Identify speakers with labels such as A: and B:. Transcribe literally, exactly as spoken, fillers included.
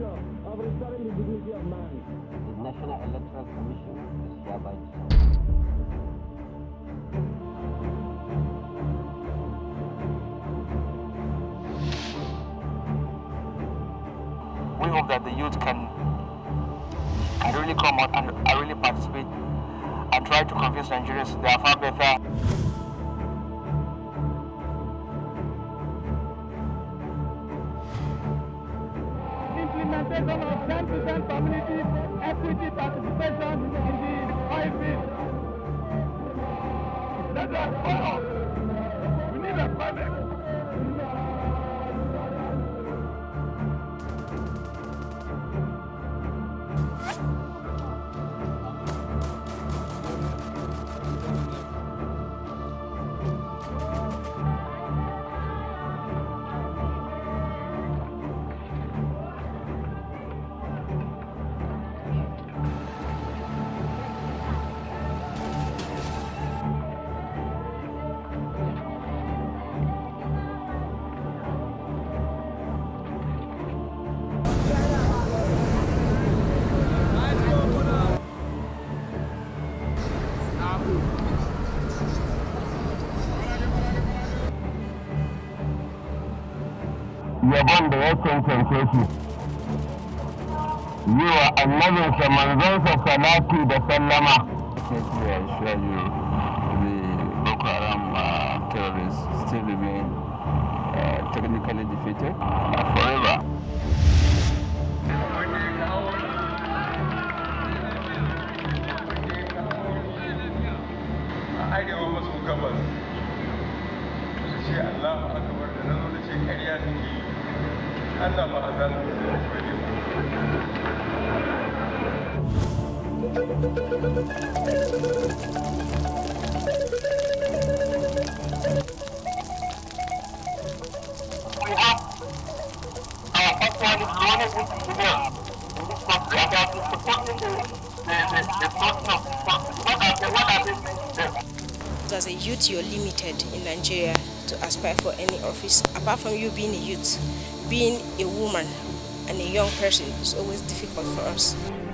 A: of restoring the dignity of man.
B: The National Electoral Commission is hereby
C: We hope that the youth can, can really come out and really participate and try to convince Nigerians they are far better.
A: Implementation of ten percent community equity participation in the oil field. That's our We need employment.
D: Yabon da ya cancance shi yi wa annabinsa manzonsa salati da sallama.
E: Definitely, I assure you, the Boko Haram uh, terrorists still remain uh, technically defeated uh, forever.
F: Allah ma'azan
C: We have uh, actually one of these today in this country that is supporting the the the cause of what are the what are they saying to them?
G: As a youth, you're limited in Nigeria to aspire for any office. Apart from you being a youth, being a woman and a young person is always difficult for us.